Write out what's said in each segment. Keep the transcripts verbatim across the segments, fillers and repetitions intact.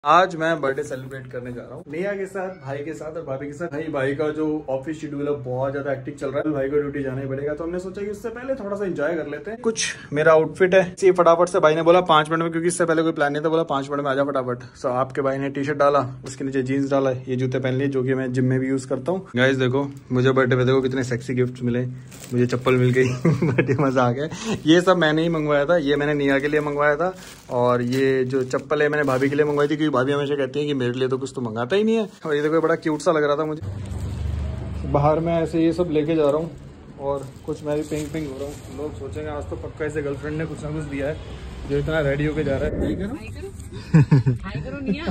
आज मैं birthday celebrate करने जा रहा हूँ नेहा के साथ, भाई के साथ और भाभी के साथ। भाई भाई का जो ऑफिस शेड्यूल है बहुत ज्यादा एक्टिव चल रहा है, भाई को ड्यूटी जाना ही पड़ेगा, तो हमने सोचा कि उससे पहले थोड़ा सा एंजॉय कर लेते हैं। कुछ मेरा आउटफिट है, इसी फटाफट से भाई ने बोला पांच मिनट में, क्योंकि इससे पहले कोई प्लान नहीं था, बोला पांच मिनट में आजा फटाफट। सो आपके भाई ने टी शर्ट डाला, उसके नीचे जीन्स डाला, ये जूते पहन लिए जो कि मैं जिम में भी यूज करता हूँ। गाइस देखो मुझे बर्थडे पे देखो कितने सेक्सी गिफ्ट मिले, मुझे चप्पल मिल गई बर्थडे मजा आ गया। ये सब मैंने ही मंगवाया था, ये मैंने नेहा के लिए मंगवाया था, और ये जो चप्पल है मैंने भाभी के लिए मंगवाई थी, क्योंकि भाभी हमेशा कहती है कि मेरे लिए तो कुछ तो मंगाता ही नहीं है। और ये देखो बड़ा क्यूट सा लग रहा था मुझे। बाहर में ऐसे ये सब लेके जा रहा हूँ और कुछ मैं भी पिंक पिंक हो रहा हूँ। लोग सोचेंगे आज तो पक्का इसे गर्लफ्रेंड ने कुछ ना कुछ दिया है, जो इतना रेडी होके जा रहा है। हाय करो, हाय करो निया,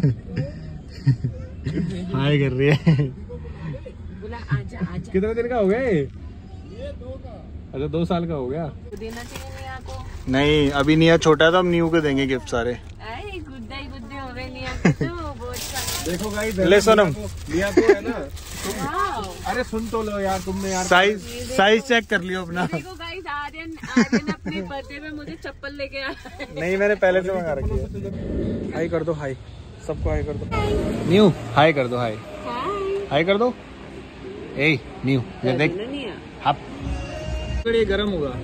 हाय कर रही है। बोला आजा आजा। कितने दिन का हो गया ये? ये दो का। अच्छा दो साल का हो गया। देना चाहिए निया को। नहीं अभी निया छोटा है तो हम न्यू को देंगे गिफ्ट सारे। देखो गाइस ले सोनम लिया तो है ना तुम। अरे सुन तो लो यार तुमने यार, साइज साइज चेक कर लियो अपना। देखो गाइस आर्यन आर्यन अपने बर्थडे में मुझे चप्पल लेके आया। नहीं मैंने पहले से मंगा रखी है। हाय कर दो, हाय सबको हाय कर दो। न्यू हाय कर दो, हाय हाय कर दो। ए न्यू ये देख आप ये गरम होगा।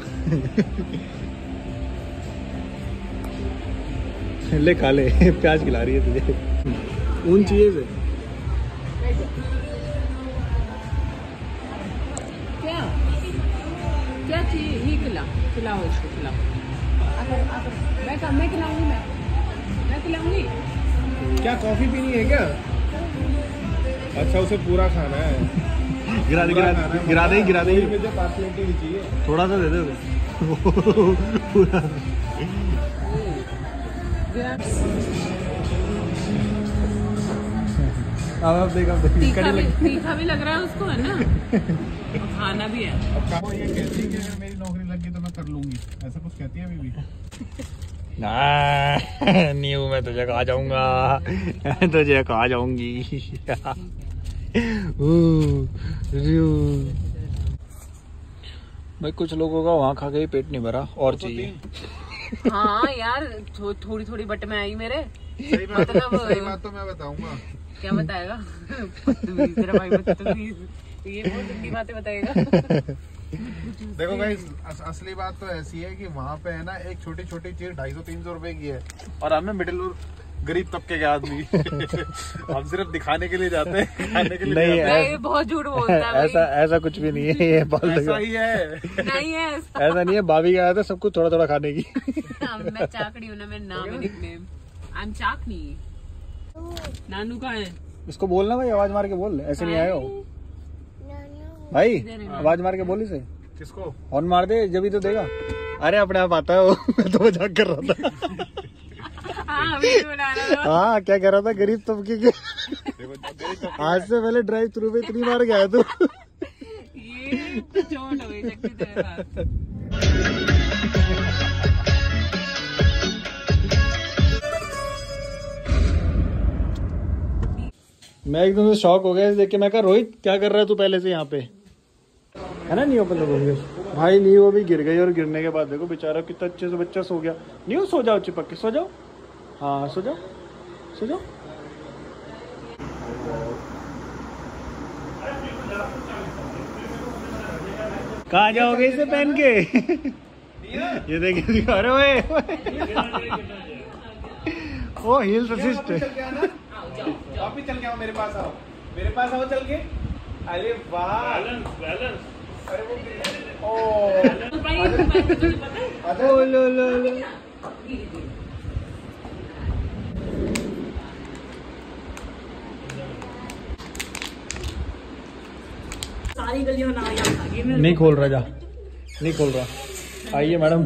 ले खा ले, प्याज खिला रही है तुझे। ऊन चाहिए से क्या क्या चाहिए? ही खिला खिलाओ इसको, खिलाओ। मैं मैं खिलाऊंगी, मैं मैं खिलाऊंगी। क्या कॉफी पीनी है क्या? अच्छा उसे पूरा खाना है। गिरा दे गिरा दे गिरा दे गिरा दे मुझे पार्सलिटी चाहिए, थोड़ा सा दे दे पूरा। अब आप देख, अब तीखा भी, तीखा भी लग रहा है उसको, है ना, खाना भी है। अब ये कहती है कि अगर मेरी नौकरी लग गई तो मैं कर लूंगी, ऐसा कुछ कहती है अभी भी। ना न्यू मैं तुझे खा जाऊंगा, तुझे खा जाऊंगी। भाई कुछ लोगों का वहाँ खा के ही पेट नहीं भरा, और चाहिए। हाँ यार थो, थोड़ी थोड़ी बट में आई मेरे। सही बात, मतलब सही बात तो मैं बताऊंगा। क्या बताएगा? तेरा भाई बदतमीज, ये बहुत गंदी बातें बताएगा। देखो गाइस असली बात तो ऐसी है कि वहाँ पे है ना एक छोटी छोटी चीज ढाई सौ तीन सौ रुपए की है, और हमें मिडिल और गरीब तबके के आदमी हम सिर्फ दिखाने के लिए जाते हैं, खाने के लिए नहीं, नहीं है। बहुत झूठ बोलता है। ऐसा ऐसा कुछ भी नहीं है, ये ऐसा ही है। नहीं है ऐसा, ऐसा नहीं है। भाभी के आया था सब कुछ थोड़ा थोड़ा खाने की। मैं चाकड़ी हूँ ना, मेरा नाम है निकनेम, आई एम चाकनी। नानू कहाँ है? इसको बोलना भाई, आवाज मार के बोल, ऐसे नहीं आएगा वो। भाई आवाज मार के बोल इसे। किसको? हॉर्न मार दे जब ही तो देगा। अरे अपने आप आता है वो, मैं तो मजाक कर रहा था। हाँ क्या कह रहा था? गरीब तबके के आज से पहले ड्राइव थ्रू पे इतनी मार गया तू। ये चोट हो गई तेरे साथ। मैं एकदम से शॉक हो गया देख के। मैं कहा रोहित क्या कर रहा है तू पहले से यहाँ पे, है ना? नहीं ओपन तो भाई नहीं, वो भी गिर गई, और गिरने के बाद देखो बेचारा कितना अच्छे से बच्चा सो गया। नहीं सो जाओ चिपक के, सो जाओ। हाँ सो जाओ सो जाओ। कहाँ जाओगे इसे पहन के? ये देखिए दिखा रहे हो। ओ हील्स असिस्ट। वापस चल के आओ मेरे पास, आओ मेरे पास आओ चल के। अरे वाह बैलेंस बैलेंस। अरे वो ओ लो लो लो। सारी गलियों ना नहीं खोल रहा, जा नहीं खोल रहा। आइए मैडम।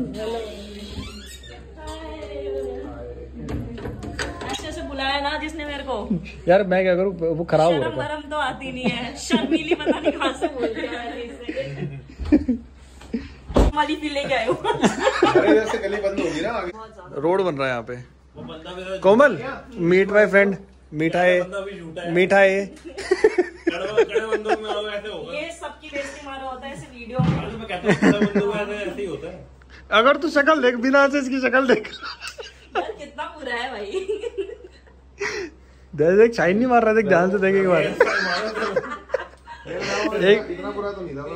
अच्छे से बुलाया ना जिसने मेरे को। यार मैं क्या करूँ, वो खराब हो रहा है। तो आती नहीं है, शर्मीली पता नहीं कहाँ से बोलती है। वाली फील लेके आए हो। अरे जैसे गली बंद होगी ना आगे। रोड बन रहा है यहाँ पे। कोमल मीट माय फ्रेंड, मिठाई मिठाई। ये सबकी बेइज्जती मारा होता है ऐसे वीडियो में। मैं कहता हूं ऐसे ही होता है। अगर तू शक्ल देख, बिना से इसकी शक्ल देख। यार कितना बुरा है भाई। देख शाइन नहीं मार रहा, देख ध्यान से देखे एक बार। एक इतना बुरा तो नहीं था।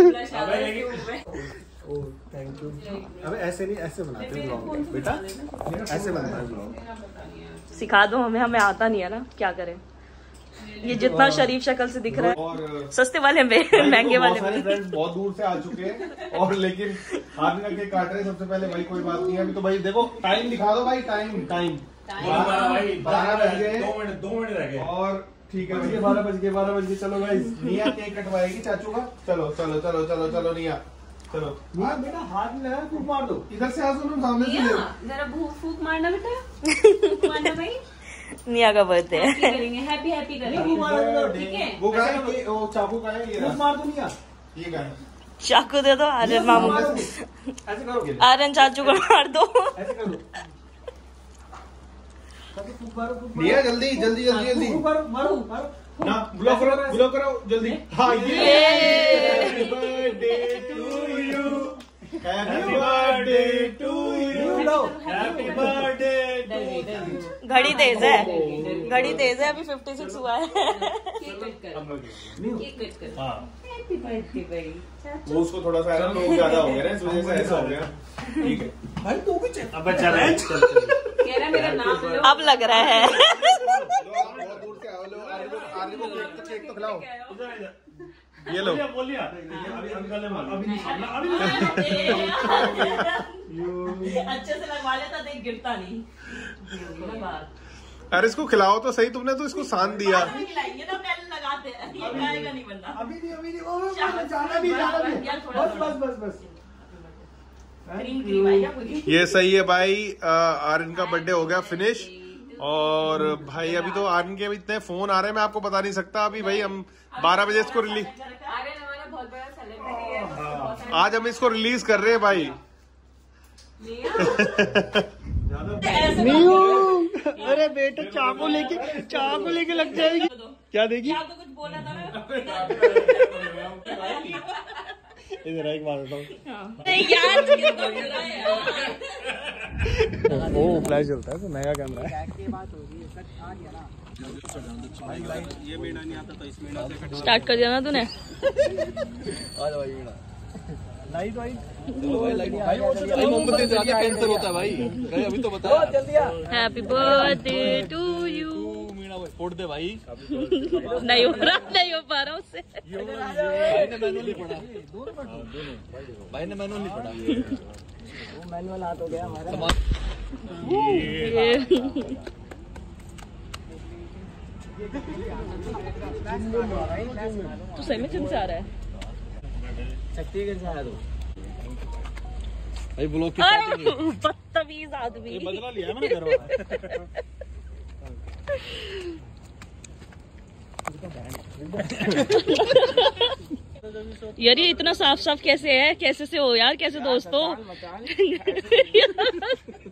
Oh thank you. अबे ऐसे नहीं, ऐसे बनाते हैं ब्लॉग बेटा, ऐसे बनता है ब्लॉग। सिखा दो हमें, हमें आता नहीं है ना, क्या करें। ये जितना शरीफ शक्ल से दिख रहा है, और सस्ते वाले में महंगे वाले में। फ्रेंड्स बहुत दूर से आ चुके हैं और लेकिन हाथ में केक काट रहे हैं सबसे पहले। भाई कोई बात नहीं है, अभी तो भाई देखो टाइम दिखा दो भाई, टाइम टाइम बारह बज गए, दो मिनट दो मिनट रह गए और ठीक है भैया, बारह बज गए बारह बज गए। चलो भाई निया केक कटवाएगी चाचू का। चलो चलो चलो चलो चलो निया, चलो बेटा हाथ में लगा, फूक मार दो। इधर से आ सुनो, सामने से जरा फूक मारना बेटा, मारना भाई। निया का बर्थडे है, करेंगे हैप्पी हैप्पी करेंगे, ठीक है। वो का है, वो चाकू का है, ये मार दो निया, ये का है। चाकू दे दो आर्यन मामू को, ऐसे करोगे, आर्यन चाचू को मार दो। ऐसे कर दो निया, जल्दी जल्दी जल्दी जल्दी मारो मारो मारो ना, ब्लॉक करो ब्लॉक करो जल्दी। हाँ ये happy birthday to you, happy birthday to you, happy birthday. घड़ी तेज है, घड़ी तेज है, अभी फिफ्टी सिक्स हुआ है। वो उसको थोड़ा सा लोग ज्यादा हो गए ना, इस वजह से ऐसा हो गया। ठीक है भाई तू भी चल, अब चल रहा है, कह रहा है मेरा नाम लो। अब लग रहा है बहुत दूर से आओ, लो आरे को आरे को केक तो केक तो खिलाओ। ये लो बोलिए, अभी अंकल ने मारा, अभी नहीं अभी नहीं। अच्छे से लगवा लेता, देख गिरता नहीं। अरे इसको खिलाओ तो सही, तुमने तो इसको सान दिया। खिलाएंगे ना, पहले लगाते हैं, ये खाएगा नहीं बंदा। अभी नहीं अभी नहीं, ओ जाना भी जाना भी, बस बस बस बस। क्रीम क्रीम आई क्या पूरी? ये सही है भाई, आर्यन का बर्थडे हो गया फिनिश। और भाई अभी तो आर्यन के अभी इतने फोन आ रहे हैं, मैं आपको बता नहीं सकता। अभी भाई हम बारह बजे इसको रिलीज, आज हम इसको रिलीज कर रहे हैं भाई। अरे बेटा चाकू लेके चाकू लेके लग जाएगी, क्या देगी? तो कुछ बोला था ना। इधर एक बात बताऊं, यार ओ फ्लैश जलता है, तो नया कैमरा है। स्टार्ट कर दिया ना तूने? लाइट वाइट भाई, मोमबत्ती जलाने कैंसर होता है भाई, अभी तो बता। Happy birthday to you. फोड़ दे भाई। नहीं हो रहा, नहीं हो पा रहा उससे। भाई ने मैनुअली पढ़ा, भाई ने मैनुअली पढ़ा, वो मैनुअल हाथ हो गया हमारा। तू सही में चिंता आ रहा है? छत्तीसगढ़ से आया तो भाई, ब्लॉग की बदतमीज आदमी। ये बदला लिया मैंने घर वाला। यार ये इतना साफ साफ कैसे है, कैसे से हो यार, कैसे दोस्तों?